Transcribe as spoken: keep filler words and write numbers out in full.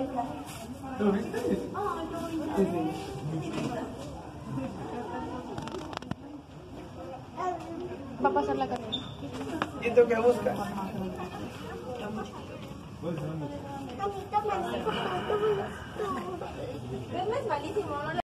¿Lo viste? Sí, sí. Va a pasar la carrera. ¿Y tú qué buscas? Es malísimo, ¿no?